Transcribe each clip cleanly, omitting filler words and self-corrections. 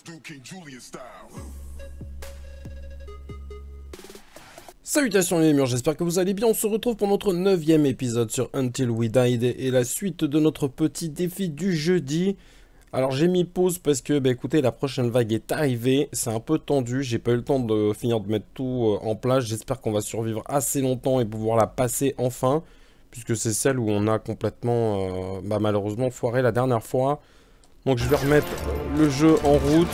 Salutations les murs, j'espère que vous allez bien. On se retrouve pour notre 9e épisode sur Until We Died et la suite de notre petit défi du jeudi. Alors j'ai mis pause parce que, écoutez, la prochaine vague est arrivée. C'est un peu tendu, j'ai pas eu le temps de finir de mettre tout en place. J'espère qu'on va survivre assez longtemps et pouvoir la passer enfin. Puisque c'est celle où on a complètement, malheureusement, foiré la dernière fois. Donc je vais remettre le jeu en route.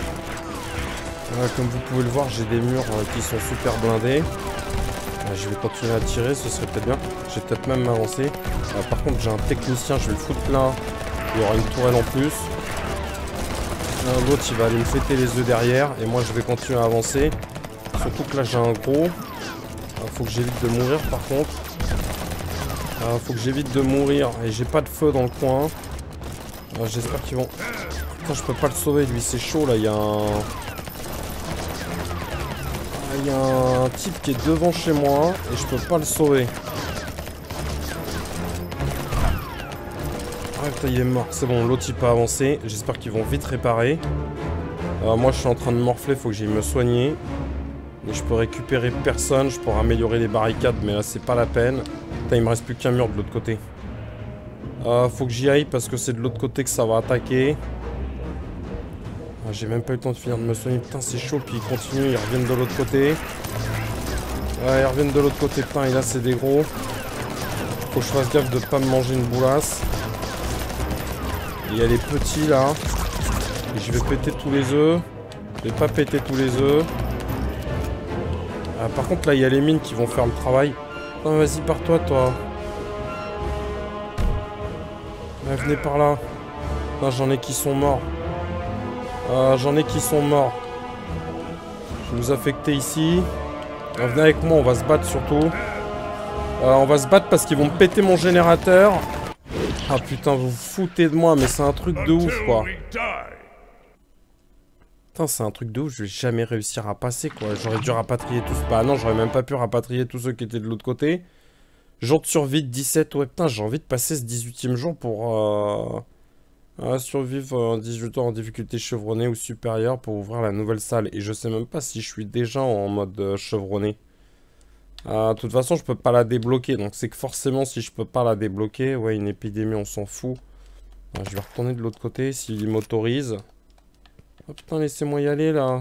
Comme vous pouvez le voir, j'ai des murs qui sont super blindés. Je vais continuer à tirer, ce serait peut-être bien. Je vais peut-être même m'avancer. Par contre, j'ai un technicien, je vais le foutre là. Il y aura une tourelle en plus. L'autre, il va aller me fêter les œufs derrière. Et moi, je vais continuer à avancer. Surtout que là, j'ai un gros. Faut que j'évite de mourir, par contre. Faut que j'évite de mourir. Et j'ai pas de feu dans le coin. J'espère qu'ils vont... Putain, je peux pas le sauver, lui. C'est chaud, là. Il y a un... Il y a un type qui est devant chez moi et je peux pas le sauver. Ah putain, il est mort. C'est bon, l'autre il peut avancer. J'espère qu'ils vont vite réparer. Moi je suis en train de morfler, faut que j'aille me soigner. Et je peux récupérer personne, je pourrais améliorer les barricades, mais là c'est pas la peine. Putain, il me reste plus qu'un mur de l'autre côté. Faut que j'y aille parce que c'est de l'autre côté que ça va attaquer. J'ai même pas eu le temps de finir de me soigner. Putain, c'est chaud. Puis ils continuent. Ils reviennent de l'autre côté. Ouais, ils reviennent de l'autre côté. Putain, et là, c'est des gros. Faut que je fasse gaffe de pas me manger une boulasse. Il y a les petits, là. Et je vais péter tous les œufs. Je vais pas péter tous les œufs. Par contre, là, il y a les mines qui vont faire le travail. Non, vas-y, pars-toi, toi. Venez par là. Non, j'en ai qui sont morts. J'en ai qui sont morts. Je vais vous affecter ici. Venez avec moi, on va se battre surtout. On va se battre parce qu'ils vont me péter mon générateur. Ah putain, vous vous foutez de moi, mais c'est un truc de ouf, quoi. Putain, c'est un truc de ouf, je vais jamais réussir à passer, quoi. J'aurais dû rapatrier tous... Bah non, j'aurais même pas pu rapatrier tous ceux qui étaient de l'autre côté. Jour de survie de 17, ouais, putain, j'ai envie de passer ce 18e jour pour... survivre en 18 ans en difficulté chevronnée ou supérieure pour ouvrir la nouvelle salle. Et je sais même pas si je suis déjà en mode chevronné. De toute façon, je peux pas la débloquer. Donc c'est que forcément, si je peux pas la débloquer... Ouais, une épidémie, on s'en fout. Je vais retourner de l'autre côté s'il m'autorise. Oh putain, laissez-moi y aller, là.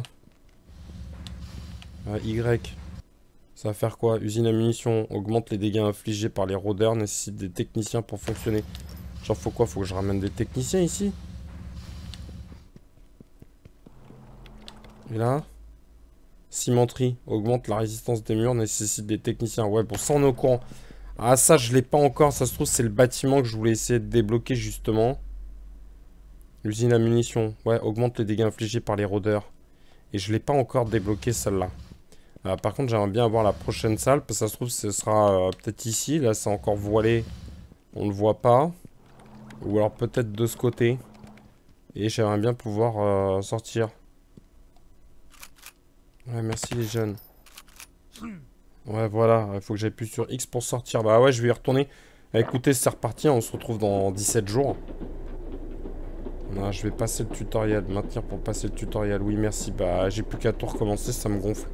Y. Ça va faire quoi? Usine à munitions. Augmente les dégâts infligés par les rôdeurs. Nécessite des techniciens pour fonctionner. Genre faut quoi? Faut que je ramène des techniciens ici? Et là? Cimenterie. Augmente la résistance des murs, nécessite des techniciens. Ouais, bon, ça on est au courant. Ah, ça je l'ai pas encore. Ça se trouve c'est le bâtiment que je voulais essayer de débloquer justement. L'usine à munitions. Ouais, augmente les dégâts infligés par les rôdeurs. Et je l'ai pas encore débloqué celle-là. Par contre j'aimerais bien avoir la prochaine salle. Parce que ça se trouve ce sera peut-être ici. Là c'est encore voilé. On le voit pas. Ou alors peut-être de ce côté. Et j'aimerais bien pouvoir sortir. Ouais, merci les jeunes. Ouais, voilà. Il faut que j'appuie sur X pour sortir. Bah ouais, je vais y retourner. Écoutez, c'est reparti. On se retrouve dans 17 jours. Je vais passer le tutoriel. Maintenir pour passer le tutoriel. Oui, merci. Bah, j'ai plus qu'à tout recommencer. Ça me gonfle.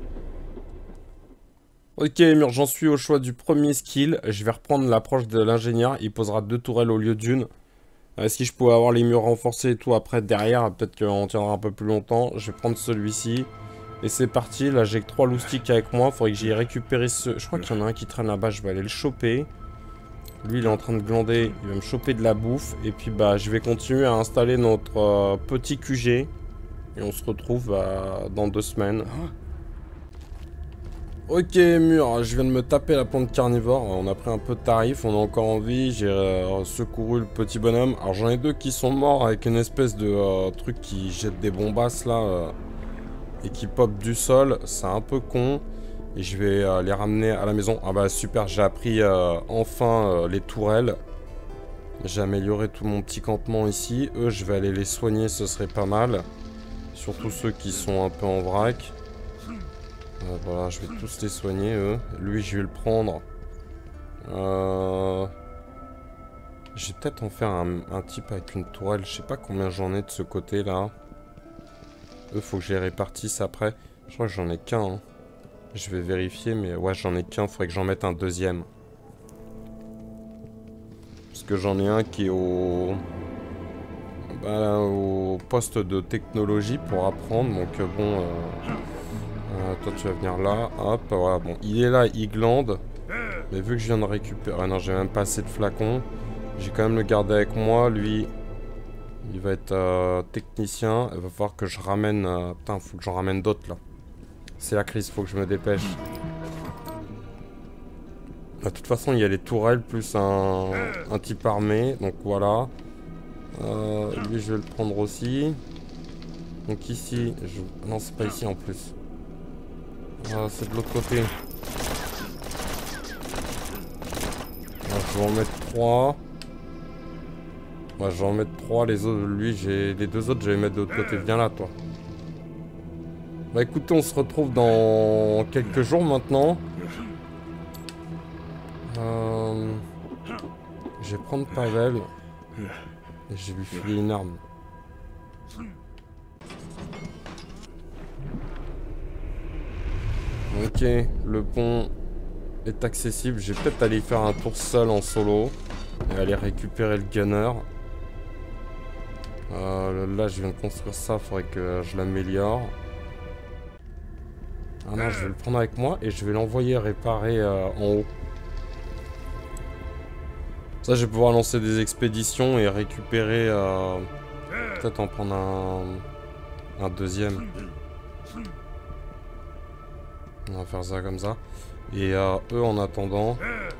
Ok, mur, j'en suis au choix du premier skill. Je vais reprendre l'approche de l'ingénieur. Il posera 2 tourelles au lieu d'une. Si je pouvais avoir les murs renforcés et tout après derrière, peut-être qu'on tiendra un peu plus longtemps. Je vais prendre celui-ci. Et c'est parti, là j'ai que 3 loustiques avec moi. Faudrait que j'aille récupérer ce... Je crois qu'il y en a un qui traîne là-bas, je vais aller le choper. Lui il est en train de glander, il va me choper de la bouffe. Et puis bah je vais continuer à installer notre petit QG. Et on se retrouve dans 2 semaines. Ok mur, je viens de me taper la plante carnivore. On a pris un peu de tarif, on est encore en vie. J'ai secouru le petit bonhomme. Alors j'en ai 2 qui sont morts avec une espèce de truc qui jette des bombasses là. Et qui pop du sol. C'est un peu con. Et je vais les ramener à la maison. Ah bah super, j'ai appris enfin les tourelles. J'ai amélioré tout mon petit campement ici. Eux, je vais aller les soigner, ce serait pas mal. Surtout ceux qui sont un peu en vrac. Voilà, je vais tous les soigner, eux. Lui, je vais le prendre. Je vais peut-être en faire un type avec une tourelle. Je sais pas combien j'en ai de ce côté-là. Eux, faut que je les répartisse après. Je crois que j'en ai qu'un. Hein. Je vais vérifier, mais ouais, j'en ai qu'un. Faudrait que j'en mette un deuxième. Parce que j'en ai un qui est au poste de technologie pour apprendre. Donc bon, toi tu vas venir là. Hop, voilà. Bon, il est là, il glande. Mais vu que je viens de récupérer... Ah non, j'ai même pas assez de flacons. J'ai quand même le garder avec moi. Lui, il va être technicien. Il va falloir que je ramène... Putain, faut que j'en ramène d'autres là. C'est la crise, faut que je me dépêche. De toute façon, il y a les tourelles plus un type armé. Donc voilà. Lui, je vais le prendre aussi. Donc ici... Non, c'est pas ici en plus. C'est de l'autre côté. Je vais en mettre 3. Ouais, je vais en mettre 3. Les autres, lui, les deux autres, je vais les mettre de l'autre côté. Viens là, toi. Bah écoutez, on se retrouve dans quelques jours maintenant. Je vais prendre Pavel. Et je vais lui filer une arme. Ok, le pont est accessible. Je vais peut-être aller faire un tour seul en solo. Et aller récupérer le gunner. Là, je viens de construire ça. Faudrait que je l'améliore. Ah non, je vais le prendre avec moi et je vais l'envoyer réparer en haut. Ça, je vais pouvoir lancer des expéditions et récupérer... peut-être en prendre un deuxième. On va faire ça comme ça. Et eux, en attendant...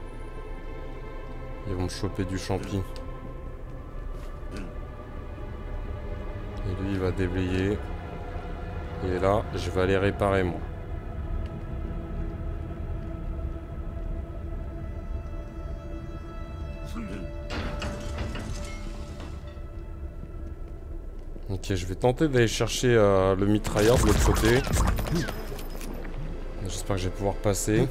Ils vont me choper du champi. Et lui, il va déblayer. Et là, je vais aller réparer, moi. Ok, je vais tenter d'aller chercher le mitrailleur de l'autre côté. J'espère que je vais pouvoir passer.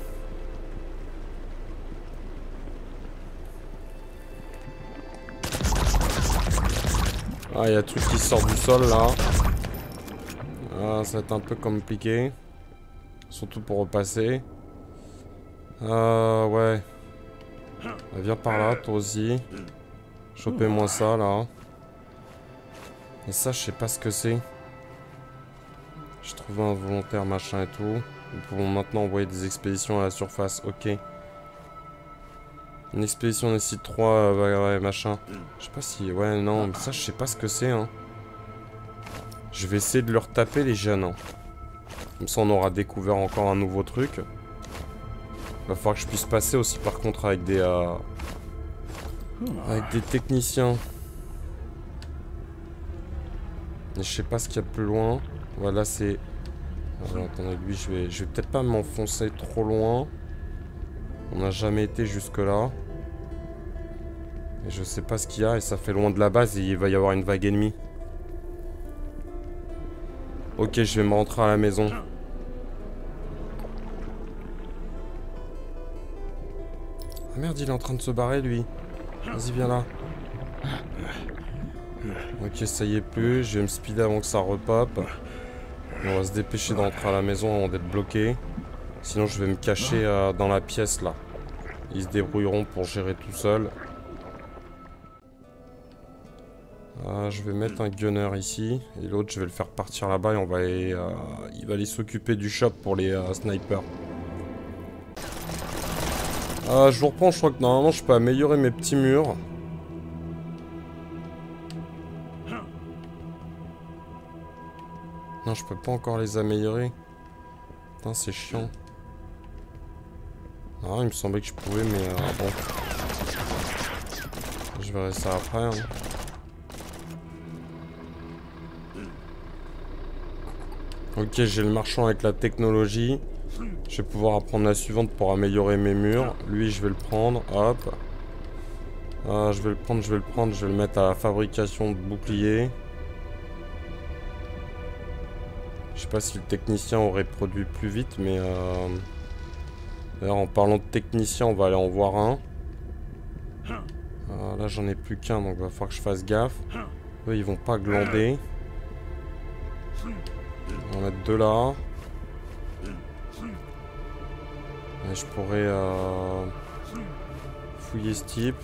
Ah, il y a tout qui sort du sol là. Ah, ça va être un peu compliqué. Surtout pour repasser. Ouais. Viens par là, toi aussi. Chopez-moi ça là. Et ça, je sais pas ce que c'est. J'ai trouvé un volontaire, machin et tout. Nous pouvons maintenant envoyer des expéditions à la surface. Ok. Une expédition nécessite 3, ouais, machin. Je sais pas si... Ouais, non, mais ça, je sais pas ce que c'est, hein. Je vais essayer de leur taper, les jeunes, hein. Comme ça, on aura découvert encore un nouveau truc. Il va falloir que je puisse passer aussi, par contre, avec des techniciens. Et je sais pas ce qu'il y a plus loin. Voilà, c'est... Alors, attendez, lui, je vais peut-être pas m'enfoncer trop loin. On n'a jamais été jusque-là. Et je sais pas ce qu'il y a, et ça fait loin de la base, et il va y avoir une vague ennemie. Ok, je vais me rentrer à la maison. Ah merde, il est en train de se barrer, lui. Vas-y, viens là. Ok, ça y est plus. Je vais me speeder avant que ça repop. On va se dépêcher d'entrer à la maison avant d'être bloqué. Sinon, je vais me cacher dans la pièce, là. Ils se débrouilleront pour gérer tout seul. Je vais mettre un gunner ici. Et l'autre, je vais le faire partir là-bas. Et on va aller, il va aller s'occuper du shop pour les snipers. Je vous reprends. Je crois que normalement, je peux améliorer mes petits murs. Non, je peux pas encore les améliorer. Putain, c'est chiant. Non, il me semblait que je pouvais, mais bon. Je verrai ça après. Hein. Ok, j'ai le marchand avec la technologie. Je vais pouvoir apprendre la suivante pour améliorer mes murs. Lui, je vais le prendre. Hop. Je vais le prendre, je vais le prendre. Je vais le mettre à la fabrication de boucliers. Je sais pas si le technicien aurait produit plus vite, mais... D'ailleurs, en parlant de technicien, on va aller en voir un. Là, j'en ai plus qu'un, donc il va falloir que je fasse gaffe. Eux, ils vont pas glander. On va mettre 2 là. Et je pourrais fouiller ce type.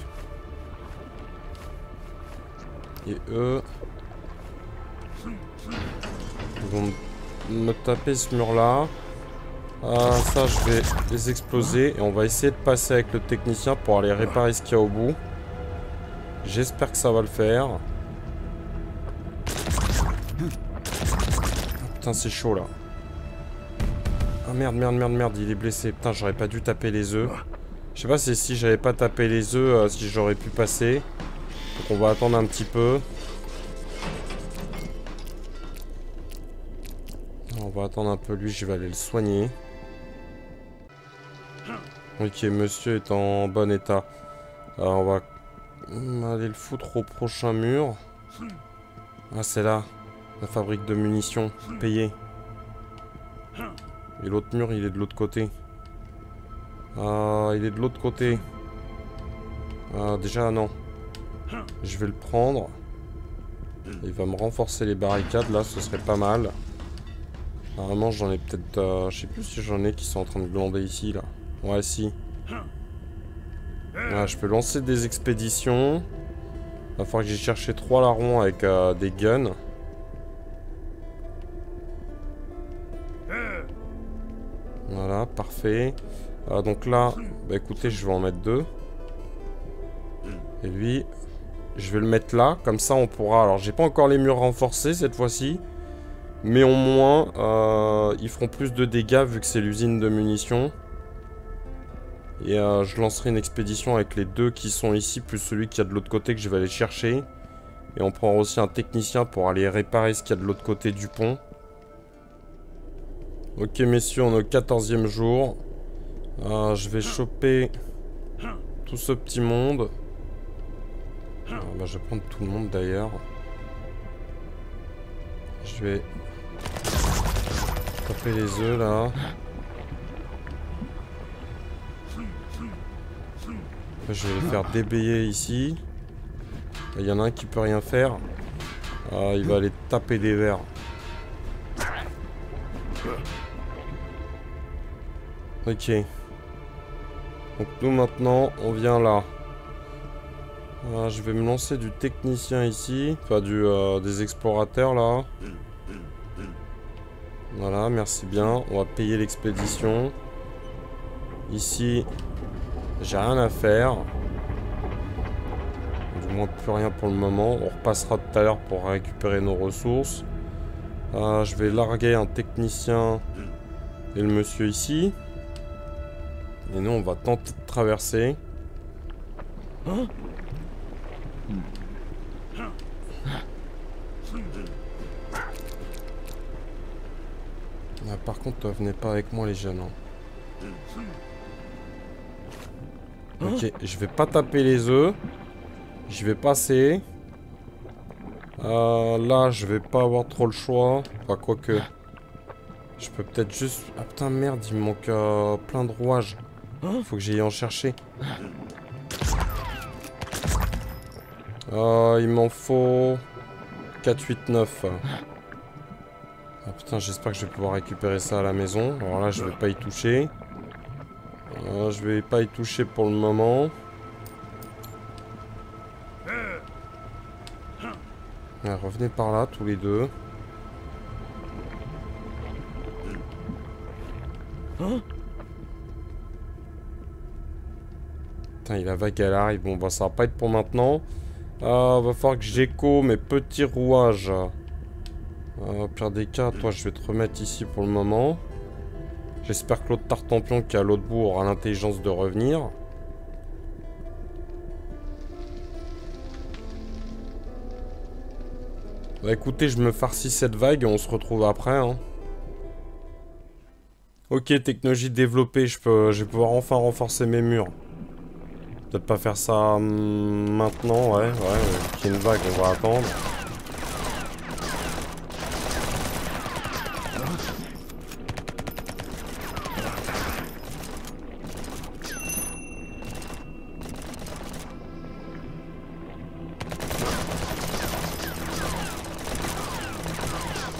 Et eux... ils vont me taper ce mur là. Ça je vais les exploser. Et on va essayer de passer avec le technicien pour aller réparer ce qu'il y a au bout. J'espère que ça va le faire. Ah, putain c'est chaud là. Ah merde, il est blessé. Putain, j'aurais pas dû taper les œufs. Je sais pas si j'avais pas tapé les œufs, si j'aurais pu passer. Donc on va attendre un petit peu. On va attendre un peu lui, je vais aller le soigner. Ok, monsieur est en bon état. Alors on va aller le foutre au prochain mur. Ah c'est là, la fabrique de munitions, payée. Et l'autre mur, il est de l'autre côté. Il est de l'autre côté. Déjà, non. Je vais le prendre. Il va me renforcer les barricades, là, ce serait pas mal. Normalement, j'en ai peut-être... je sais plus si j'en ai qui sont en train de glander ici, là. Ouais, si. Je peux lancer des expéditions. Il va falloir que j'aille chercher 3 larrons avec des guns. Voilà, parfait. Donc là, bah écoutez, je vais en mettre 2. Et lui, je vais le mettre là. Comme ça, on pourra... Alors, j'ai pas encore les murs renforcés cette fois-ci. Mais au moins, ils feront plus de dégâts vu que c'est l'usine de munitions. Et je lancerai une expédition avec les 2 qui sont ici, plus celui qui est de l'autre côté que je vais aller chercher. Et on prendra aussi un technicien pour aller réparer ce qu'il y a de l'autre côté du pont. Ok messieurs, on est au 14e jour. Je vais choper tout ce petit monde. Bah, je vais prendre tout le monde d'ailleurs. Je vais taper les œufs là. Je vais les faire déblayer ici. Il y en a un qui peut rien faire. Il va aller taper des verres. Ok. Donc nous maintenant, on vient là. Je vais me lancer du technicien ici. Enfin des explorateurs là. Voilà, merci bien. On va payer l'expédition. Ici, j'ai rien à faire. Du moins plus rien pour le moment. On repassera tout à l'heure pour récupérer nos ressources. Je vais larguer un technicien et le monsieur ici. Et nous on va tenter de traverser. Par contre, venez pas avec moi les jeunes. Ok, je vais pas taper les œufs. Je vais passer. Là, je vais pas avoir trop le choix. Enfin, quoique. Je peux peut-être juste... Ah putain, merde, il me manque plein de rouages. Faut que j'aille en chercher. Il m'en faut... 4, 8, 9. Ah putain, j'espère que je vais pouvoir récupérer ça à la maison. Alors là, je vais pas y toucher. Je vais pas y toucher pour le moment. Revenez par là, tous les deux. Putain, il a vague à l'arrière. Bon, bah ça va pas être pour maintenant. Va falloir que j'écho mes petits rouages. Au pire des cas, toi, je vais te remettre ici pour le moment. J'espère que l'autre tartempion qui est à l'autre bout aura l'intelligence de revenir. Bah écoutez, je me farcis cette vague et on se retrouve après. Hein. Ok, technologie développée, je vais pouvoir enfin renforcer mes murs. Peut-être pas faire ça maintenant, ouais, qu'il y ait une vague, on va attendre.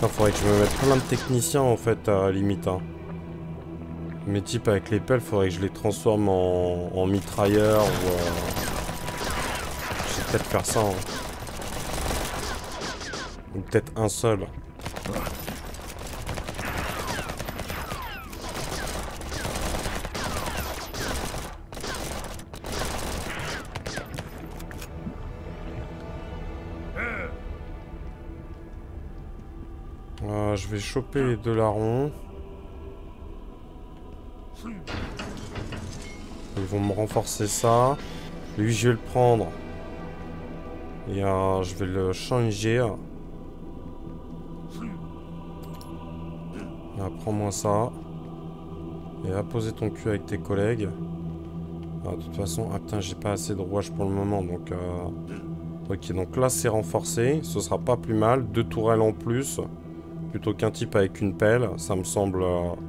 Putain, faudrait que je me mette plein de techniciens en fait, à la limite. Hein. Mes types avec les pelles, faudrait que je les transforme en mitrailleurs ou... Je vais peut-être faire ça. Hein. Ou peut-être un seul. Je vais choper les deux larrons. Ils vont me renforcer ça. Lui, je vais le prendre. Et je vais le changer. Prends-moi ça. Et va poser ton cul avec tes collègues. De toute façon... Ah putain, j'ai pas assez de rouages pour le moment, donc... Ok, donc là, c'est renforcé. Ce sera pas plus mal. 2 tourelles en plus. Plutôt qu'un type avec une pelle. Ça me semble...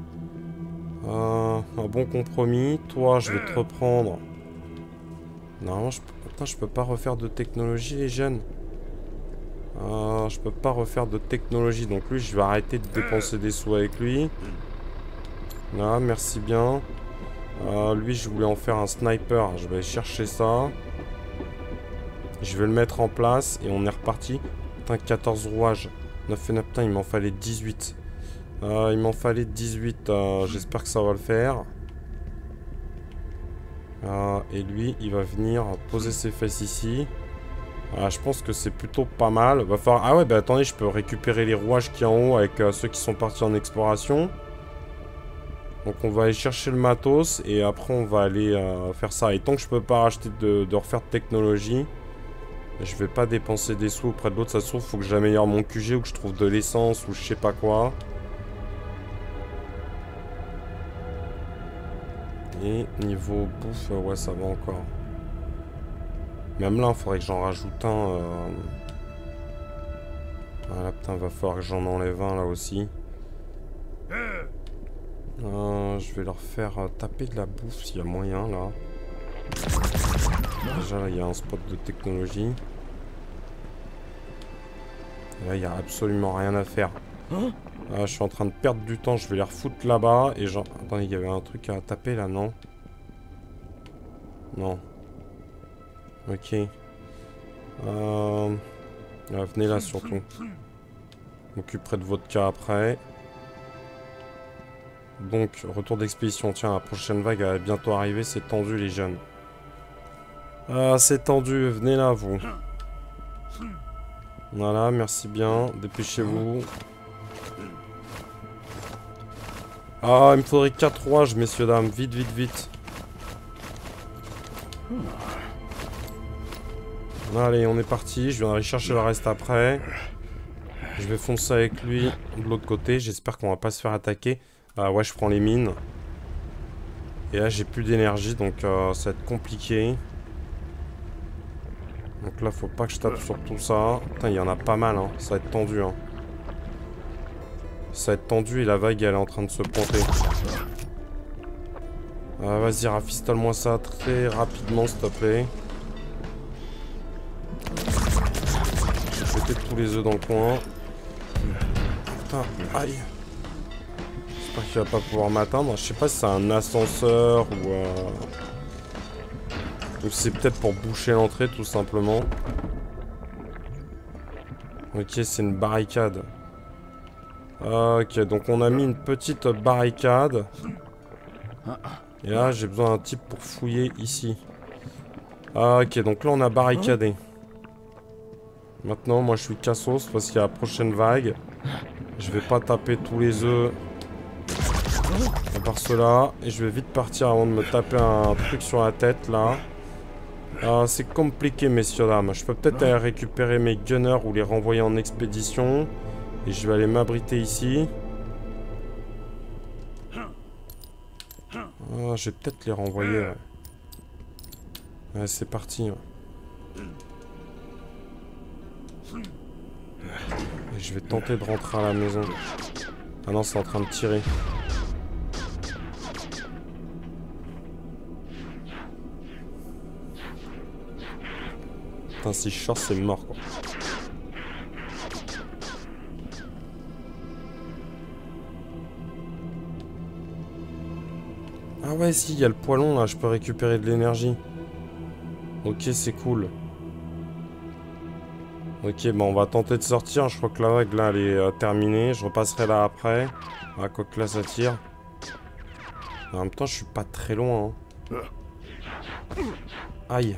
un bon compromis. Toi, je vais te reprendre. Non, putain, je peux pas refaire de technologie, les jeunes. Je peux pas refaire de technologie. Donc lui, je vais arrêter de dépenser des sous avec lui. Là, merci bien. Lui, je voulais en faire un sniper. Je vais chercher ça. Je vais le mettre en place. Et on est reparti. Putain, 14 rouages. 9 et 9, putain, il m'en fallait 18. Il m'en fallait 18. J'espère que ça va le faire. Et lui, il va venir poser ses fesses ici. Je pense que c'est plutôt pas mal. Va falloir... Ah ouais, bah attendez, je peux récupérer les rouages qui sont en haut avec ceux qui sont partis en exploration. Donc on va aller chercher le matos et après on va aller faire ça. Et tant que je peux pas racheter de refaire de technologie, je vais pas dépenser des sous auprès de l'autre. Ça se trouve, faut que j'améliore mon QG ou que je trouve de l'essence ou je sais pas quoi. Et niveau bouffe, ouais, ça va encore. Même là, il faudrait que j'en rajoute un. Voilà, putain, va falloir que j'en enlève un là aussi. Je vais leur faire taper de la bouffe s'il y a moyen là. Déjà, là, il y a un spot de technologie. Et là, il n'y a absolument rien à faire. Je suis en train de perdre du temps, je vais les refoutre là-bas. Et genre... Attendez, il y avait un truc à taper là, non? Non. Ok. Venez là surtout. Je m'occuperai de votre cas après. Donc, retour d'expédition. Tiens, la prochaine vague va bientôt arriver. C'est tendu, les jeunes. C'est tendu. Venez là, vous. Voilà, merci bien. Dépêchez-vous. Il me faudrait 4 rouages, messieurs, dames. Vite, vite, vite. Allez, on est parti. Je viens aller chercher le reste après. Je vais foncer avec lui de l'autre côté. J'espère qu'on va pas se faire attaquer. Ouais, je prends les mines. Et là, j'ai plus d'énergie, donc ça va être compliqué. Donc là, faut pas que je tape sur tout ça. Putain, il y en a pas mal, hein. Ça va être tendu, hein. Ça va être tendu et la vague, elle est en train de se pointer. Vas-y, rafistole-moi ça très rapidement, s'il te plaît. Je vais péter tous les œufs dans le coin. Putain, aïe. J'espère qu'il va pas pouvoir m'atteindre. Je sais pas si c'est un ascenseur ou c'est peut-être pour boucher l'entrée, tout simplement. Ok, c'est une barricade. Ok, donc on a mis une petite barricade. Et là, j'ai besoin d'un type pour fouiller ici. Ok, donc là, on a barricadé. Maintenant, moi, je suis cassos parce qu'il y a la prochaine vague. Je vais pas taper tous les œufs. À part cela. Et je vais vite partir avant de me taper un truc sur la tête, là. C'est compliqué, messieurs, dames. Je peux peut-être aller récupérer mes gunners ou les renvoyer en expédition. Et je vais aller m'abriter ici. Je vais peut-être les renvoyer. Ouais, c'est parti. Et je vais tenter de rentrer à la maison. Ah non, c'est en train de tirer. Putain, si je sors, c'est mort, quoi. Ah ouais, si, il y a le poêlon là, je peux récupérer de l'énergie. Ok, c'est cool. Ok, bon, on va tenter de sortir. Je crois que la vague là, elle est terminée. Je repasserai là après. Ah, quoi que là, ça tire. En même temps, je suis pas très loin. Hein. Aïe.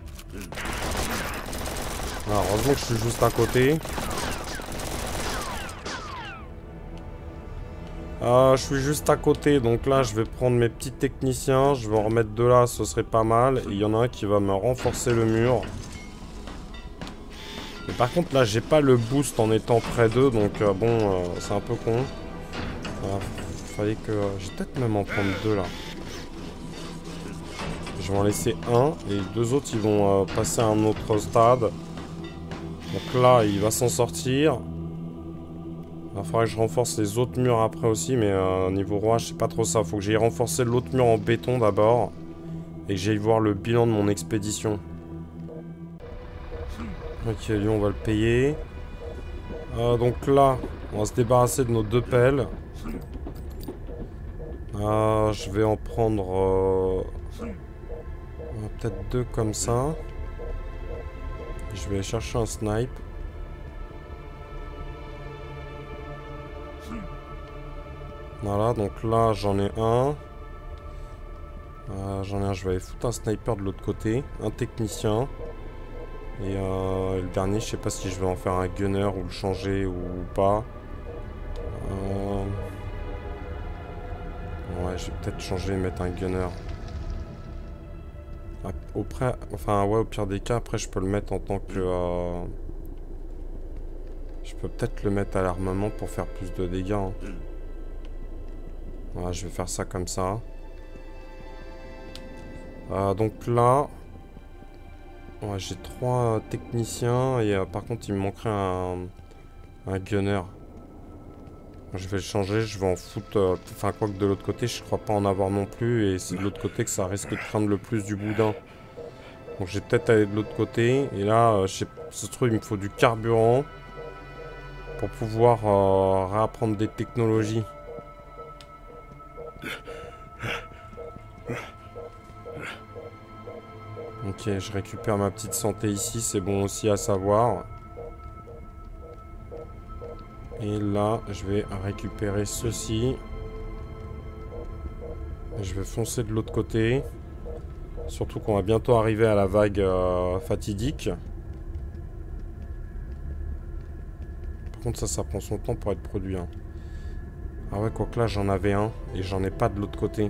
Alors, heureusement que je suis juste à côté. Je suis juste à côté, donc là je vais prendre mes petits techniciens, je vais en remettre deux là, ce serait pas mal. Et il y en a un qui va me renforcer le mur. Mais par contre là j'ai pas le boost en étant près d'eux, donc bon, c'est un peu con. Fallait que... je vais peut-être même en prendre deux là. Je vais en laisser un, et les deux autres ils vont passer à un autre stade. Donc là il va s'en sortir. Il faudra que je renforce les autres murs après aussi, mais niveau roi, je sais pas trop ça. Faut que j'aille renforcer l'autre mur en béton d'abord. Et que j'aille voir le bilan de mon expédition. Ok, lui on va le payer. Donc là, on va se débarrasser de nos deux pelles. Je vais en prendre peut-être deux comme ça. Je vais chercher un snipe. Voilà, donc là j'en ai un. Je vais aller foutre un sniper de l'autre côté. Un technicien. Et le dernier, je sais pas si je vais en faire un gunner ou le changer ou pas. Ouais, je vais peut-être changer et mettre un gunner. Au pire des cas, après je peux le mettre en tant que... Je peux peut-être le mettre à l'armement pour faire plus de dégâts. Hein. Voilà, je vais faire ça comme ça. Donc là... Ouais, j'ai 3 techniciens et par contre il me manquerait un gunner. Je vais le changer, je vais en foutre... Enfin, quoi que de l'autre côté, je crois pas en avoir non plus. Et c'est de l'autre côté que ça risque de prendre le plus du boudin. Donc je vais peut-être aller de l'autre côté. Et là, je sais pas, ce truc, il me faut du carburant. Pour pouvoir réapprendre des technologies. Ok, je récupère ma petite santé ici, c'est bon aussi à savoir. Et là, je vais récupérer ceci. Et je vais foncer de l'autre côté. Surtout qu'on va bientôt arriver à la vague fatidique. Par contre, ça prend son temps pour être produit. Hein. Ah ouais, quoique là, j'en avais un. Et j'en ai pas de l'autre côté.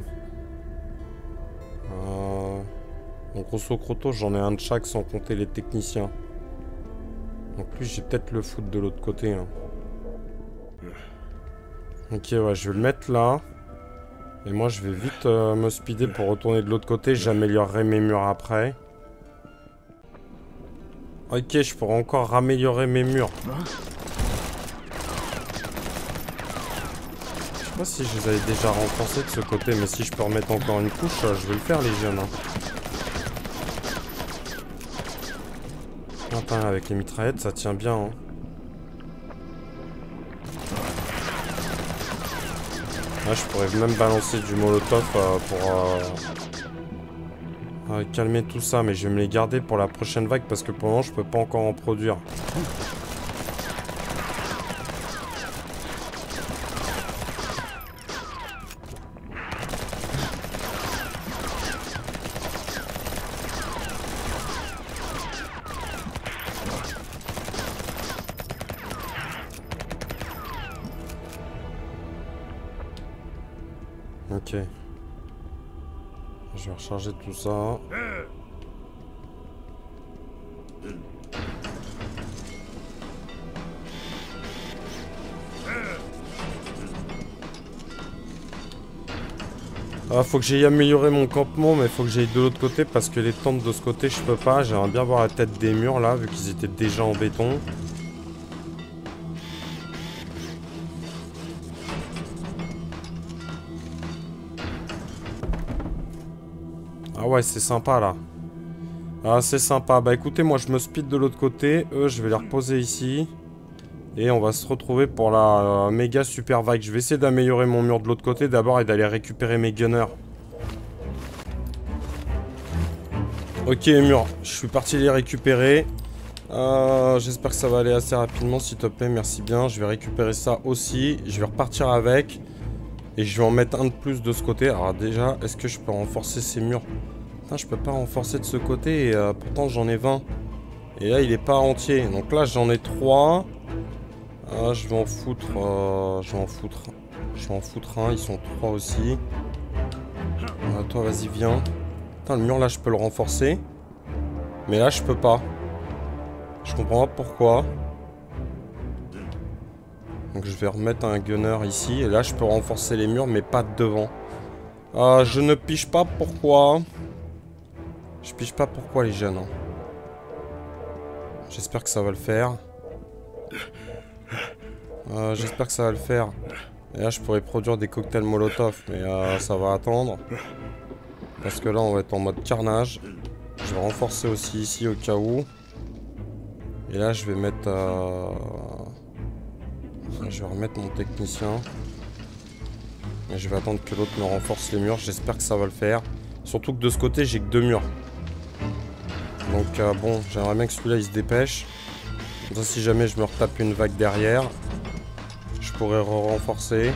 Donc, grosso croto, j'en ai un de chaque sans compter les techniciens. Donc lui, j'ai peut-être le foutre de l'autre côté. Hein. Ok, ouais, je vais le mettre là. Et moi, je vais vite me speeder pour retourner de l'autre côté. J'améliorerai mes murs après. Ok, je pourrais encore améliorer mes murs. Je sais pas si je les avais déjà renforcés de ce côté, mais si je peux remettre encore une couche, je vais le faire, les jeunes. Hein. Enfin, avec les mitraillettes, ça tient bien. Hein. Là, je pourrais même balancer du molotov pour calmer tout ça, mais je vais me les garder pour la prochaine vague parce que pour le moment, je peux pas encore en produire. Ok. Je vais recharger tout ça. Faut que j'aille améliorer mon campement, mais faut que j'aille de l'autre côté parce que les tentes de ce côté, je peux pas. J'aimerais bien voir la tête des murs là, vu qu'ils étaient déjà en béton. Ah ouais, c'est sympa là. Ah, c'est sympa. Bah écoutez, moi je me speed de l'autre côté. Eux, je vais les reposer ici. Et on va se retrouver pour la méga super vague. Je vais essayer d'améliorer mon mur de l'autre côté d'abord et d'aller récupérer mes gunners. Ok, mur, je suis parti les récupérer. J'espère que ça va aller assez rapidement, s'il te plaît, merci bien. Je vais récupérer ça aussi. Je vais repartir avec. Et je vais en mettre un de plus de ce côté. Alors déjà, est-ce que je peux renforcer ces murs? Putain, je peux pas renforcer de ce côté et pourtant j'en ai 20. Et là, il est pas entier. Donc là, j'en ai 3. Je vais en foutre... je vais en foutre un. Ils sont 3 aussi. Toi, vas-y, viens. Putain, le mur, là, je peux le renforcer. Mais là, je peux pas. Je comprends pas pourquoi. Donc je vais remettre un gunner ici. Et là, je peux renforcer les murs, mais pas de devant. Je ne pige pas pourquoi. Je pige pas pourquoi, les jeunes. Hein. J'espère que ça va le faire. J'espère que ça va le faire. Et là, je pourrais produire des cocktails Molotov. Mais ça va attendre. Parce que là, on va être en mode carnage. Je vais renforcer aussi ici au cas où. Et là, je vais mettre... je vais remettre mon technicien. Et je vais attendre que l'autre me renforce les murs. J'espère que ça va le faire. Surtout que de ce côté, j'ai que 2 murs. Donc bon, j'aimerais bien que celui-là, il se dépêche. Comme ça, si jamais je me retape une vague derrière, je pourrais renforcer.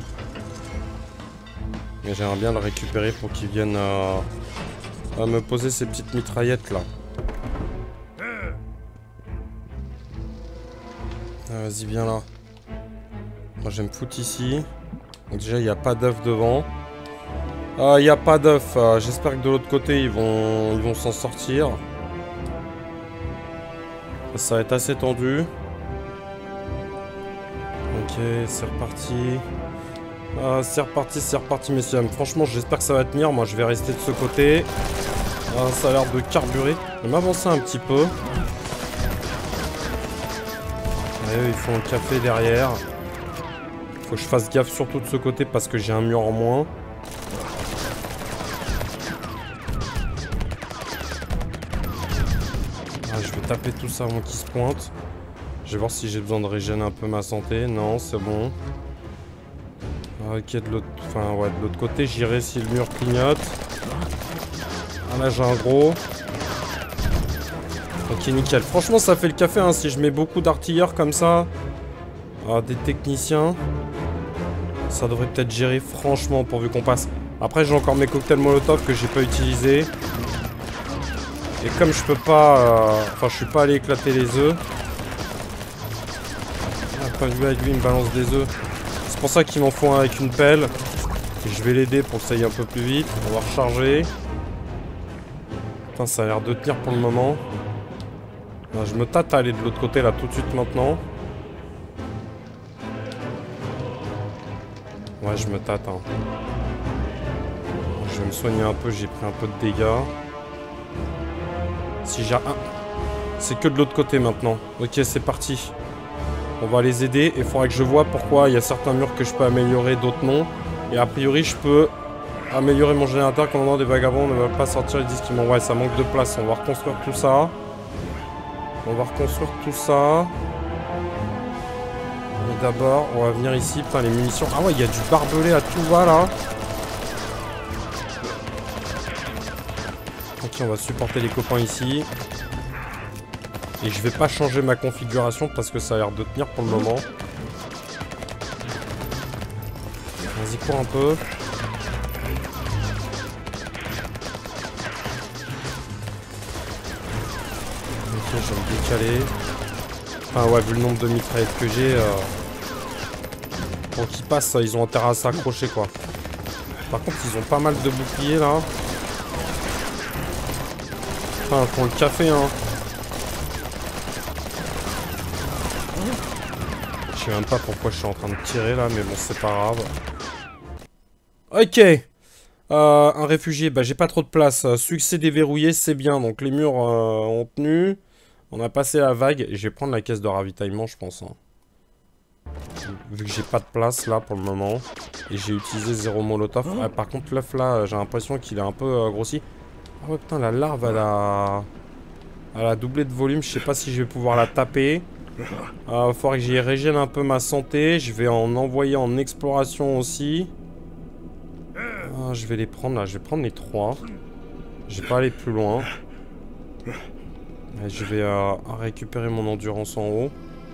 Mais j'aimerais bien le récupérer pour qu'il vienne à me poser ces petites mitraillettes là. Vas-y, viens là. Moi, je vais me foutre ici. Donc déjà, il n'y a pas d'œuf devant. Il n'y a pas d'œuf. J'espère que de l'autre côté, ils vont s'en sortir. Ça va être assez tendu. Ok, c'est reparti. C'est reparti, messieurs. Franchement, j'espère que ça va tenir. Moi, je vais rester de ce côté. Ça a l'air de carburer. Je vais m'avancer un petit peu. Et eux, ils font un café derrière. Faut que je fasse gaffe surtout de ce côté parce que j'ai un mur en moins. Je vais taper tout ça avant qu'il se pointe. Je vais voir si j'ai besoin de régénérer un peu ma santé. Non, c'est bon. Ok, de l'autre côté, j'irai si le mur clignote. Là, j'ai un gros. Ok, nickel. Franchement, ça fait le café, hein, si je mets beaucoup d'artilleurs comme ça. Des techniciens. Ça devrait peut-être gérer, franchement, pourvu qu'on passe. Après, j'ai encore mes cocktails Molotov que j'ai pas utilisés. Et comme je peux pas... Enfin, je suis pas allé éclater les œufs. Pas vu avec lui, il me balance des œufs. C'est pour ça qu'il m'en faut un avec une pelle. Et je vais l'aider pour que ça aille un peu plus vite. On va recharger. Putain, ça a l'air de tenir pour le moment. Je me tâte à aller de l'autre côté là tout de suite maintenant. Ouais, je me tâte. Hein. Je vais me soigner un peu, j'ai pris un peu de dégâts. Si j'ai un... C'est que de l'autre côté maintenant. Ok, c'est parti. On va les aider et il faudra que je vois pourquoi il y a certains murs que je peux améliorer, d'autres non. Et a priori, je peux améliorer mon générateur quand des vagabonds ne veulent pas sortir. Ils disent qu'ils m'envoient, ça manque de place. On va reconstruire tout ça. Mais d'abord, on va venir ici. Putain, les munitions. Ah ouais, il y a du barbelé à tout va là. Ok, on va supporter les copains ici. Et je vais pas changer ma configuration parce que ça a l'air de tenir pour le moment. Vas-y, cours un peu. Ok, je vais me décaler. Enfin ouais, vu le nombre de mitraillettes que j'ai, pour qu'ils passent, ils ont intérêt à s'accrocher quoi. Par contre, ils ont pas mal de boucliers là. Enfin, ils font le café hein. Je sais même pas pourquoi je suis en train de tirer là, mais bon, c'est pas grave. Ok. Un réfugié, bah j'ai pas trop de place. Succès déverrouillé, c'est bien. Donc les murs ont tenu. On a passé la vague. Et je vais prendre la caisse de ravitaillement, je pense. Hein. Vu que j'ai pas de place là pour le moment. Et j'ai utilisé 0 molotov. Par contre, l'œuf là, j'ai l'impression qu'il est un peu grossi. Ah ouais, putain, la larve, elle a doublé de volume. Je sais pas si je vais pouvoir la taper. Faudrait que j'y régène un peu ma santé. Je vais en envoyer en exploration aussi. Je vais les prendre là. Je vais prendre les 3. Je vais pas aller plus loin. Et je vais récupérer mon endurance en haut.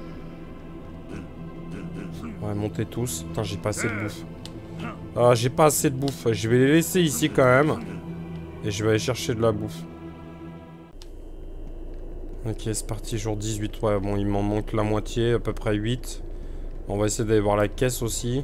Ouais, montez tous. Putain, j'ai pas assez de bouffe. Ah, j'ai pas assez de bouffe. Je vais les laisser ici quand même. Et je vais aller chercher de la bouffe. Ok, c'est parti, jour 18. Ouais, bon, il m'en manque la moitié, à peu près 8. On va essayer d'aller voir la caisse aussi.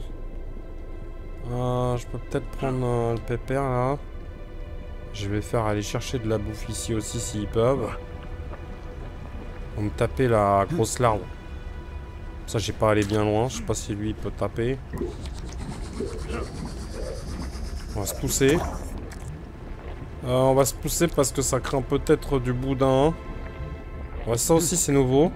Je peux peut-être prendre le pépère là. Je vais faire aller chercher de la bouffe ici aussi s'ils peuvent. On va me taper la grosse larve. Ça, j'ai pas allé bien loin. Je sais pas si lui il peut taper. On va se pousser. On va se pousser parce que ça craint peut-être du boudin. Ouais, ça aussi c'est nouveau.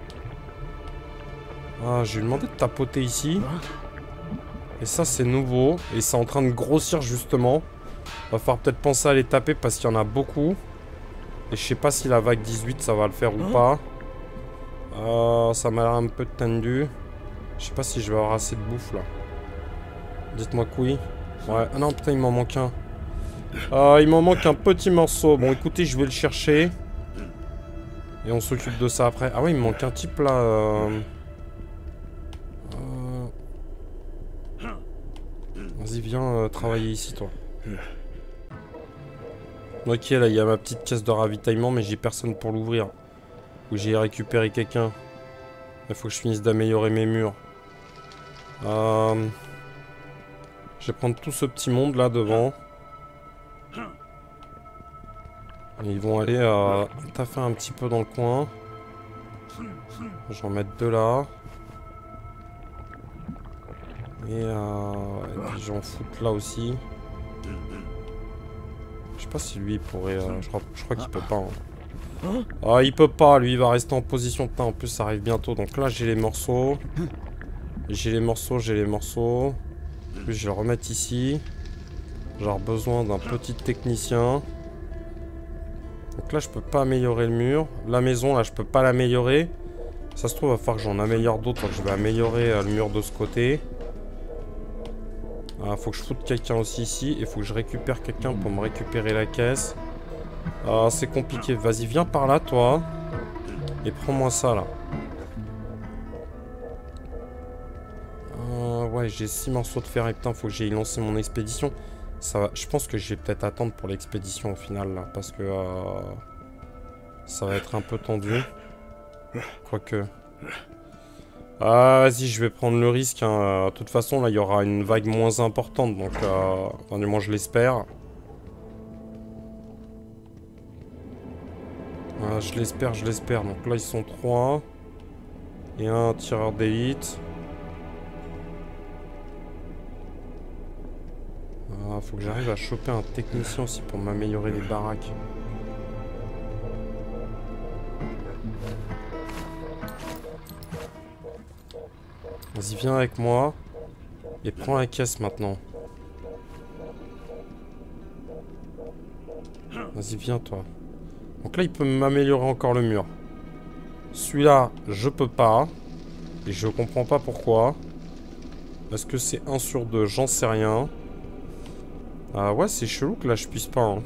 Je vais lui demander de tapoter ici. Et ça c'est nouveau. Et c'est en train de grossir justement. Va falloir peut-être penser à les taper parce qu'il y en a beaucoup. Et je sais pas si la vague 18 ça va le faire ou pas. Ça m'a l'air un peu tendu. Je sais pas si je vais avoir assez de bouffe là. Dites-moi que oui. Ouais. Ah non, putain, il m'en manque un. Il m'en manque un petit morceau. Bon, écoutez, je vais le chercher. Et on s'occupe de ça après. Ah ouais, il me manque un type là. Vas-y, viens travailler ici, toi. Ok, là, il y a ma petite caisse de ravitaillement, mais j'ai personne pour l'ouvrir. Ou j'ai récupéré quelqu'un. Il faut que je finisse d'améliorer mes murs. Je vais prendre tout ce petit monde là devant. Et ils vont aller taffer un petit peu dans le coin. Je vais en mettre 2 là. Et puis j'en foutre là aussi. Je sais pas si lui il pourrait... je crois qu'il peut pas. Hein. Il peut pas, lui il va rester en position. Putain, en plus ça arrive bientôt. Donc là j'ai les morceaux. J'ai les morceaux. En plus je vais le remettre ici. J'ai besoin d'un petit technicien. Donc là je peux pas améliorer le mur. La maison là je peux pas l'améliorer. Ça se trouve il va falloir que j'en améliore d'autres. Donc je vais améliorer le mur de ce côté. Faut que je foute quelqu'un aussi ici. Et faut que je récupère quelqu'un pour me récupérer la caisse. C'est compliqué. Vas-y, viens par là, toi. Et prends-moi ça, là. Ouais, j'ai 6 morceaux de fer. Et putain, faut que j'aille lancer mon expédition. Ça va... Je pense que je vais peut-être attendre pour l'expédition au final, là. Parce que... ça va être un peu tendu. Quoique... vas-y, je vais prendre le risque. Hein. De toute façon, là, il y aura une vague moins importante. Donc, enfin, du moins, je l'espère. Je l'espère. Donc là, ils sont 3. Et un tireur d'élite. Faut que j'arrive à choper un technicien aussi pour m'améliorer les baraques. Vas-y, viens avec moi. Et prends la caisse maintenant. Vas-y, viens toi. Donc là, il peut m'améliorer encore le mur. Celui-là, je peux pas. Et je comprends pas pourquoi. Est-ce que c'est 1 sur 2? J'en sais rien. Ouais, c'est chelou que là, je puisse pas. Hein.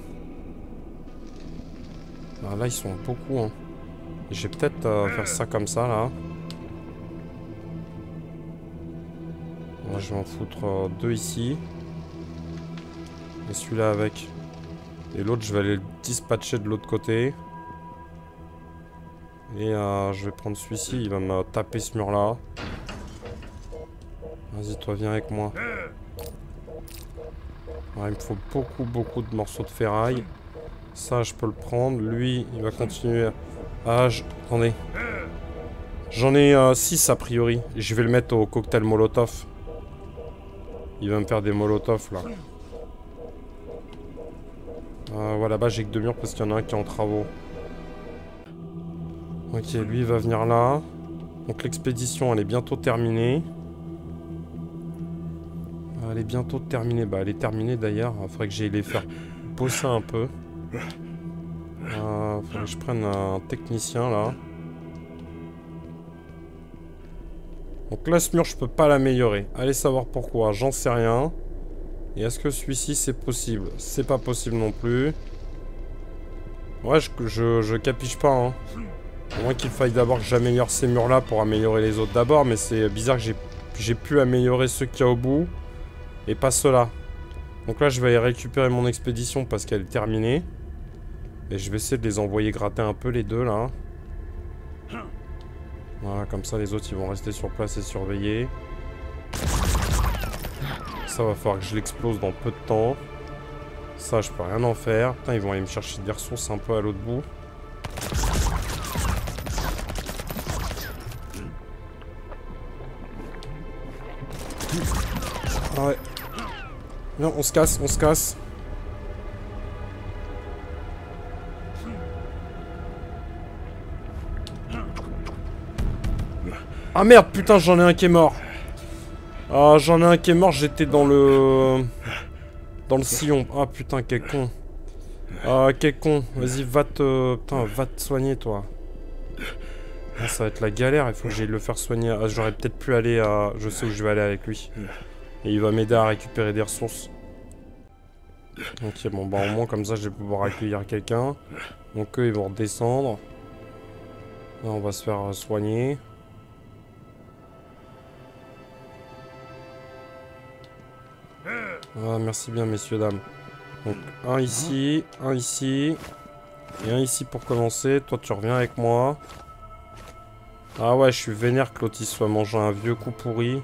Là, ils sont beaucoup. Hein. Je vais peut-être faire ça comme ça, là. Moi, je vais en foutre 2 ici. Et celui-là avec. Et l'autre, je vais aller le dispatcher de l'autre côté. Et je vais prendre celui-ci. Il va me taper ce mur-là. Vas-y, toi, viens avec moi. Ouais, il me faut beaucoup de morceaux de ferraille. Ça, je peux le prendre. Lui, il va continuer. Attendez. J'en ai 6 a priori. Je vais le mettre au cocktail molotov. Il va me faire des molotovs là. Voilà, là-bas j'ai que 2 murs parce qu'il y en a un qui est en travaux. Ok, lui il va venir là. Donc l'expédition elle est bientôt terminée. Elle est bientôt terminée. Bah elle est terminée d'ailleurs. Il faudrait que j'aille les faire bosser un peu. Faudrait que je prenne un technicien là. Donc là ce mur je peux pas l'améliorer. Allez savoir pourquoi, j'en sais rien. Et est-ce que celui-ci c'est possible? C'est pas possible non plus. Ouais, je capiche pas, hein. À moins qu'il faille d'abord que j'améliore ces murs-là pour améliorer les autres d'abord, mais c'est bizarre que j'ai pu améliorer ceux qu'il y a au bout, et pas ceux-là. Donc là, je vais aller récupérer mon expédition parce qu'elle est terminée. Et je vais essayer de les envoyer gratter un peu, les deux, là. Voilà, comme ça, les autres, ils vont rester sur place et surveiller. Ça, va falloir que je l'explose dans peu de temps. Ça, je peux rien en faire. Putain, ils vont aller me chercher des ressources un peu à l'autre bout. Ah ouais. Non, on se casse, on se casse. Ah merde, putain, j'en ai un qui est mort. Ah, j'en ai un qui est mort, j'étais dans le... Dans le sillon. Ah putain, quel con. Ah, quel con. Vas-y, va te... Putain, va te soigner, toi. Ah, ça va être la galère, il faut que j'aille le faire soigner. Ah, j'aurais peut-être pu aller à... Je sais où je vais aller avec lui. Et il va m'aider à récupérer des ressources. Ok, bon, bah au moins, comme ça, je vais pouvoir accueillir quelqu'un. Donc eux, ils vont redescendre. Là, on va se faire soigner. Ah, merci bien, messieurs, dames. Donc, un ici, et un ici pour commencer. Toi, tu reviens avec moi. Ah ouais, je suis vénère que l'autre soit mangé un vieux coup pourri.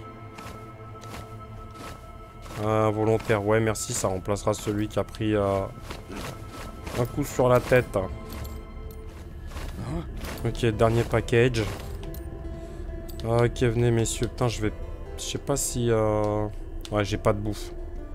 Ah, volontaire, ouais, merci, ça remplacera celui qui a pris un coup sur la tête. Ok, dernier package. Ok, venez, messieurs. Putain, je sais pas si... Ouais, j'ai pas de bouffe.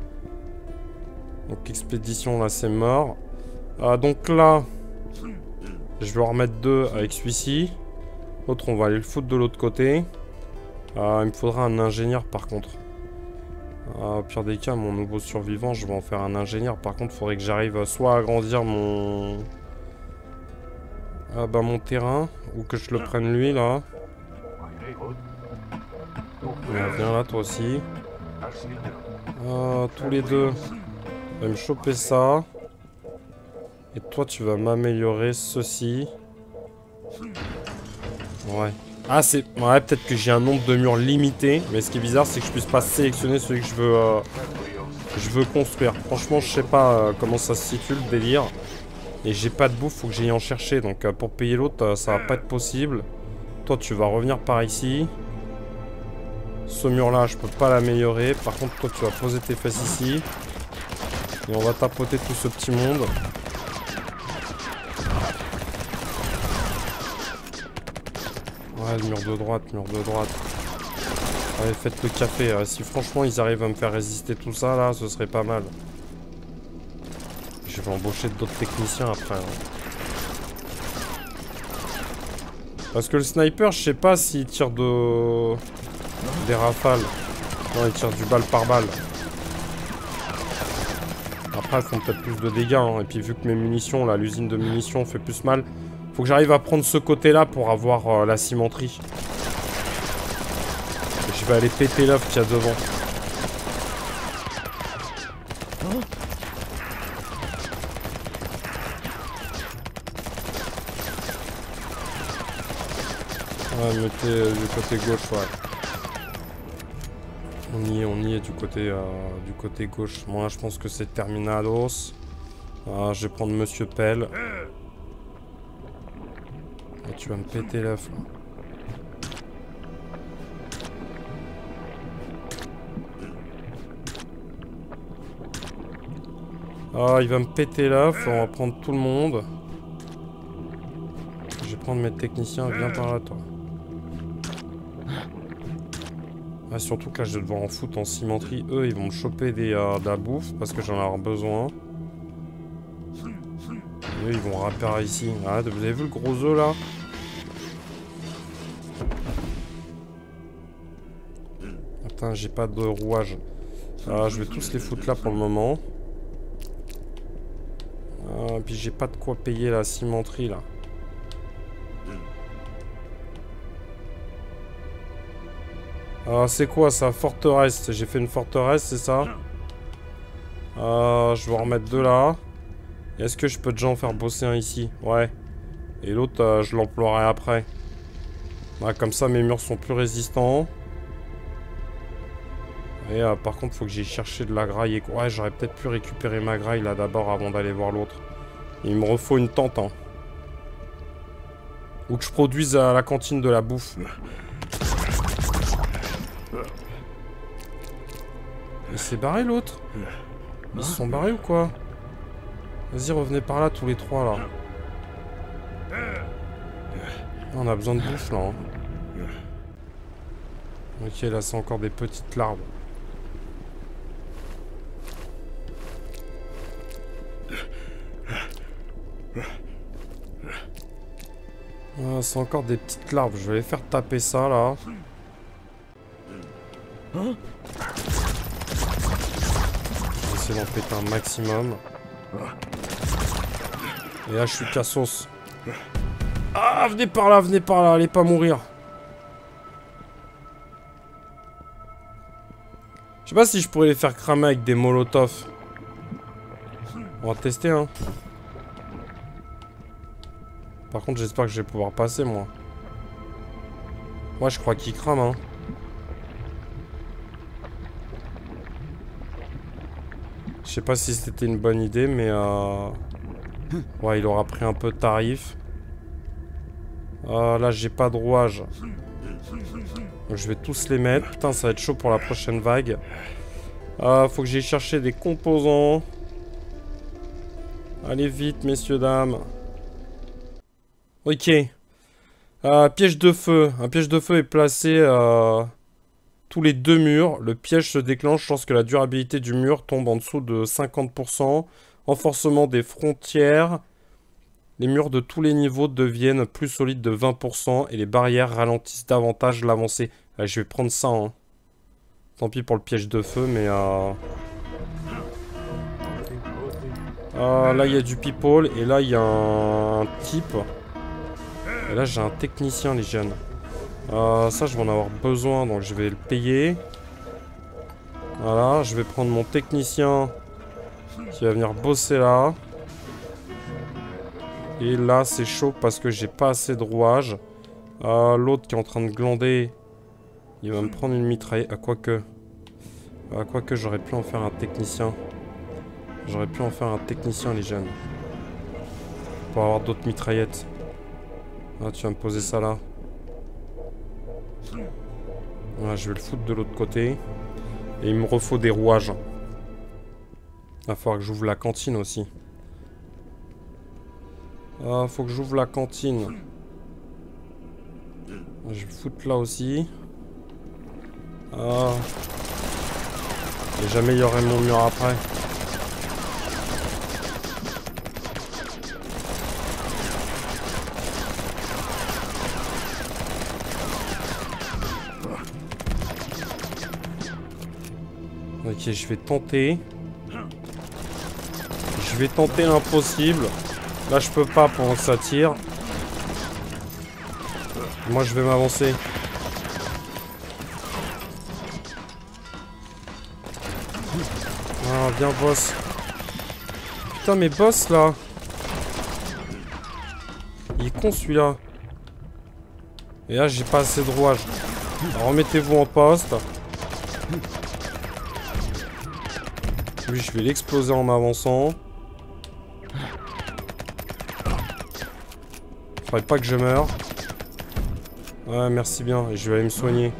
Donc, expédition, là, c'est mort. Donc là, je vais en remettre deux avec celui-ci. L'autre, on va aller le foutre de l'autre côté. Il me faudra un ingénieur, par contre. Au pire des cas, mon nouveau survivant, je vais en faire un ingénieur. Par contre, il faudrait que j'arrive soit à agrandir mon... mon terrain, ou que je le prenne lui, là. Viens là, toi aussi. Tous les deux. Je vais me choper ça. Et toi, tu vas m'améliorer ceci. Ouais. Ah, c'est... Ouais, peut-être que j'ai un nombre de murs limité. Mais ce qui est bizarre, c'est que je puisse pas sélectionner celui que je veux construire. Franchement, je sais pas comment ça se situe, le délire. Et j'ai pas de bouffe, faut que j'aille en chercher. Donc, pour payer l'autre, ça va pas être possible. Toi, tu vas revenir par ici. Ce mur-là, je peux pas l'améliorer. Par contre, toi, tu vas poser tes fesses ici. Et on va tapoter tout ce petit monde. Ouais, le mur de droite, mur de droite. Allez, faites le café. Si franchement, ils arrivent à me faire résister tout ça, là, ce serait pas mal. Je vais embaucher d'autres techniciens après. Parce que le sniper, je sais pas s'il tire des rafales. Non, il tire du balle par balle. Après, elles font peut-être plus de dégâts. Hein. Et puis, vu que mes munitions, là, l'usine de munitions fait plus mal. Faut que j'arrive à prendre ce côté-là pour avoir la cimenterie. Et je vais aller péter l'œuf qu'il y a devant. Ouais, mettez du côté gauche, ouais. On y est du côté gauche. Moi, je pense que c'est Terminados. Je vais prendre Monsieur Pell. Et tu vas me péter l'œuf, là. Il va me péter l'œuf. On va prendre tout le monde. Je vais prendre mes techniciens. Viens par là, toi. Surtout que là, je vais devoir en foutre en cimenterie. Eux, ils vont me choper de la bouffe parce que j'en ai besoin. Et eux, ils vont rappairer ici. Ah, vous avez vu le gros œuf, là? Attends, j'ai pas de rouage. Je vais tous les foutre là pour le moment. Puis j'ai pas de quoi payer la cimenterie, là. C'est quoi ça? Forteresse. J'ai fait une forteresse, c'est ça? Je vais en remettre deux là. Est-ce que je peux déjà en faire bosser un ici? Ouais. Et l'autre, je l'emploierai après. Ouais, comme ça, mes murs sont plus résistants. Et par contre, faut que j'aille chercher de la graille. Et... ouais, j'aurais peut-être pu récupérer ma graille là d'abord avant d'aller voir l'autre. Il me refaut une tente, hein. Ou que je produise à la cantine de la bouffe. Il s'est barré l'autre? Ils se sont barrés ou quoi? Vas-y, revenez par là tous les trois là. On a besoin de bouffe là. Hein. Ok, là c'est encore des petites larves. Ah, c'est encore des petites larves. Je vais les faire taper ça là. Je vais essayer d'en péter un maximum. Et là je suis cassos. Ah, venez par là, allez pas mourir. Je sais pas si je pourrais les faire cramer avec des molotovs. On va tester, hein. Par contre, j'espère que je vais pouvoir passer, moi. Ouais, je crois qu'il crame, hein. Je sais pas si c'était une bonne idée, mais ouais, il aura pris un peu de tarif. Là, j'ai pas de rouage. Donc, je vais tous les mettre. Putain, ça va être chaud pour la prochaine vague. Faut que j'aille chercher des composants. Allez vite, messieurs, dames. Ok. Piège de feu. Un piège de feu est placé tous les 2 murs. Le piège se déclenche lorsque la durabilité du mur tombe en dessous de 50%. Renforcement des frontières. Les murs de tous les niveaux deviennent plus solides de 20% et les barrières ralentissent davantage l'avancée. Je vais prendre ça, hein. Tant pis pour le piège de feu, mais là, il y a du people et là, il y a un type. Et là, j'ai un technicien, les jeunes. Ça, je vais en avoir besoin, donc je vais le payer. Voilà, je vais prendre mon technicien qui va venir bosser là. Et là, c'est chaud parce que j'ai pas assez de rouage. L'autre qui est en train de glander, il va me prendre une mitraillette. Quoique, j'aurais pu en faire un technicien. J'aurais pu en faire un technicien, les jeunes. Pour avoir d'autres mitraillettes. Ah, tu vas me poser ça là. Voilà, je vais le foutre de l'autre côté. Et il me refaut des rouages. Il va falloir que j'ouvre la cantine aussi. Faut que j'ouvre la cantine. Je vais le foutre là aussi. Et j'améliorerai mon mur après. Ok, je vais tenter. Je vais tenter l'impossible. Là, je peux pas pendant que ça tire. Moi, je vais m'avancer. Ah, viens, boss. Putain, mais boss, là. Il est con, celui-là. Et là, j'ai pas assez de rouage. Remettez-vous en poste. Lui, je vais l'exploser en m'avançant. Faudrait pas que je meure. Ouais, merci bien. Et je vais aller me soigner.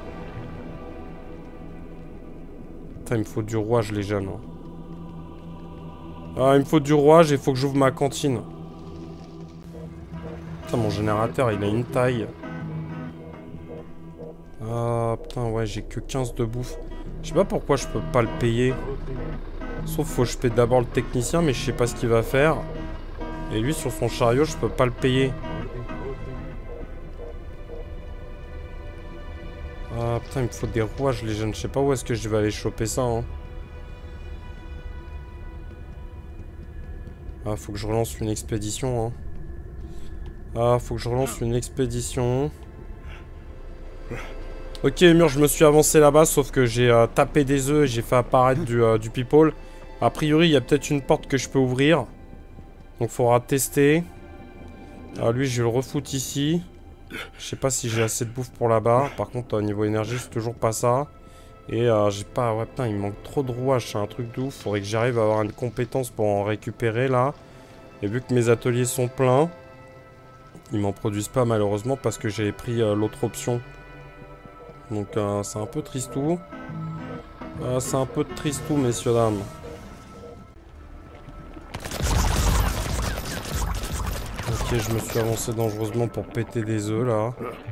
Putain, il me faut du rouage, les jeunes. Il me faut du rouage et il faut que j'ouvre ma cantine. Putain, mon générateur, il a une taille. Putain, ouais, j'ai que 15 de bouffe. Je sais pas pourquoi je peux pas le payer. Sauf faut que je paye d'abord le technicien, mais je sais pas ce qu'il va faire. Et lui, sur son chariot, je peux pas le payer. Putain, il me faut des rouages, les jeunes. Je sais pas où est-ce que je vais aller choper ça, hein. Faut que je relance une expédition, hein. Faut que je relance une expédition. Ok, mur, je me suis avancé là-bas, sauf que j'ai tapé des œufs et j'ai fait apparaître du people. A priori, il y a peut-être une porte que je peux ouvrir. Donc faudra tester. Alors lui je vais le refoutre ici. Je sais pas si j'ai assez de bouffe pour là-bas. Par contre au niveau énergie c'est toujours pas ça. Et j'ai pas... Ouais putain il me manque trop de rouages, c'est un truc de ouf. Faudrait que j'arrive à avoir une compétence pour en récupérer là. Et vu que mes ateliers sont pleins, ils m'en produisent pas malheureusement parce que j'ai pris l'autre option. Donc c'est un peu tristou. C'est un peu tristou messieurs dames. Ok, je me suis avancé dangereusement pour péter des œufs là.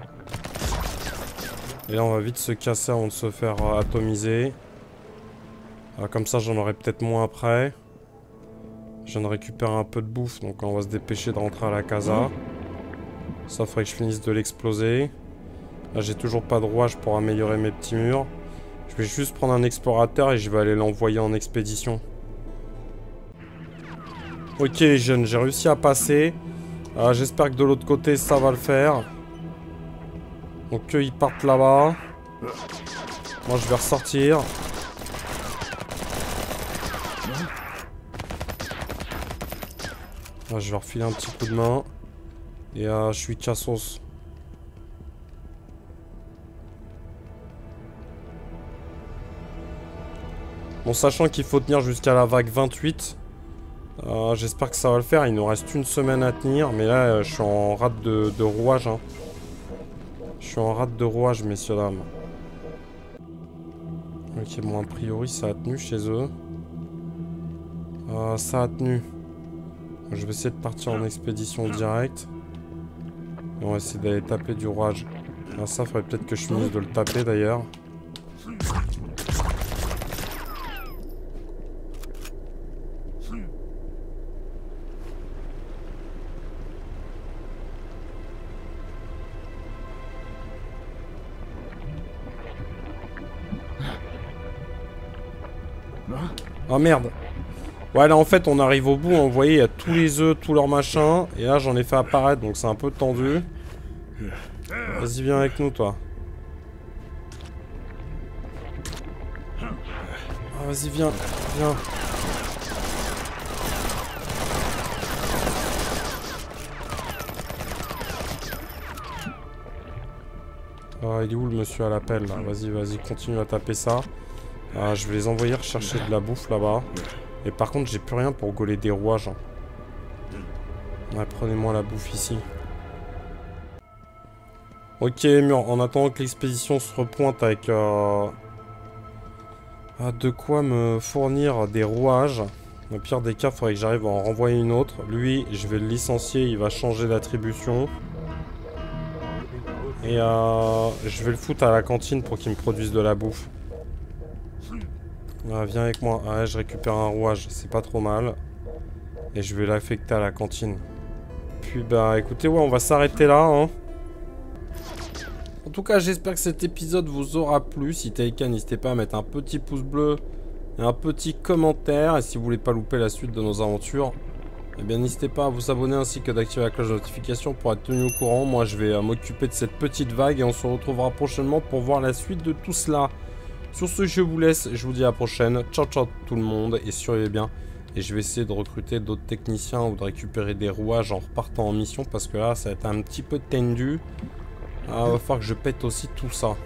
Et là on va vite se casser avant de se faire atomiser. Comme ça j'en aurai peut-être moins après. Je viens de récupérer un peu de bouffe, donc on va se dépêcher de rentrer à la casa. Ça faudrait que je finisse de l'exploser. Là j'ai toujours pas de rouage pour améliorer mes petits murs. Je vais juste prendre un explorateur et je vais aller l'envoyer en expédition. Ok les jeunes, j'ai réussi à passer. J'espère que de l'autre côté ça va le faire. Donc eux ils partent là-bas. Moi je vais ressortir. Là, je vais refiler un petit coup de main. Et je suis cassos. Bon, sachant qu'il faut tenir jusqu'à la vague 28. J'espère que ça va le faire. Il nous reste une semaine à tenir. Mais là, je suis en rate de rouage. Hein. Je suis en rate de rouage, messieurs, dames. Ok, bon, a priori, ça a tenu chez eux. Ça a tenu. Je vais essayer de partir en expédition directe. Et on va essayer d'aller taper du rouage. Ah, ça, faudrait peut-être que je finisse de le taper d'ailleurs. Oh merde. Ouais là en fait on arrive au bout, vous voyez il y a tous les œufs, tous leurs machins. Et là j'en ai fait apparaître donc c'est un peu tendu. Vas-y viens avec nous toi. Ah, vas-y viens, viens. Ah, il est où le monsieur à l'appel là? Vas-y, vas-y, continue à taper ça. Je vais les envoyer rechercher de la bouffe là-bas. Et par contre, j'ai plus rien pour gauler des rouages. Ouais, prenez-moi la bouffe ici. Ok, mur. En attendant que l'expédition se repointe avec... de quoi me fournir des rouages. Au pire des cas, il faudrait que j'arrive à en renvoyer une autre. Lui, je vais le licencier, il va changer d'attribution. Et je vais le foutre à la cantine pour qu'il me produise de la bouffe. Viens avec moi. Je récupère un rouage, c'est pas trop mal. Et je vais l'affecter à la cantine. Puis bah écoutez, ouais, on va s'arrêter là. Hein. En tout cas, j'espère que cet épisode vous aura plu. Si tel est le cas, n'hésitez pas à mettre un petit pouce bleu et un petit commentaire. Et si vous voulez pas louper la suite de nos aventures, eh bien n'hésitez pas à vous abonner ainsi que d'activer la cloche de notification pour être tenu au courant. Moi je vais m'occuper de cette petite vague et on se retrouvera prochainement pour voir la suite de tout cela. Sur ce je vous laisse, je vous dis à la prochaine. Ciao ciao tout le monde et surveillez bien. Et je vais essayer de recruter d'autres techniciens ou de récupérer des rouages en repartant en mission parce que là ça va être un petit peu tendu. Il va falloir que je pète aussi tout ça.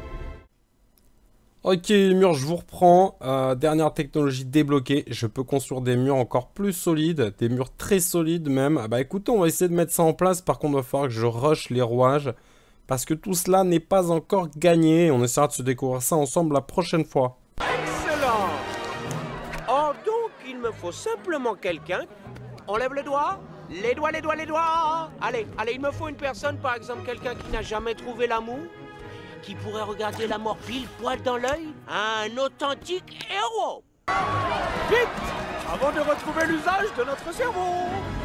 Ok les murs, je vous reprends. Dernière technologie débloquée. Je peux construire des murs encore plus solides. Des murs très solides même. Bah écoutez, on va essayer de mettre ça en place. Par contre, il va falloir que je rush les rouages. Parce que tout cela n'est pas encore gagné. On essaiera de se découvrir ça ensemble la prochaine fois. Excellent. Oh donc, il me faut simplement quelqu'un. On lève le doigt. Les doigts, les doigts, les doigts. Allez, allez, il me faut une personne, par exemple quelqu'un qui n'a jamais trouvé l'amour. Qui pourrait regarder la mort pile poil dans l'œil. Un authentique héros. Vite, avant de retrouver l'usage de notre cerveau.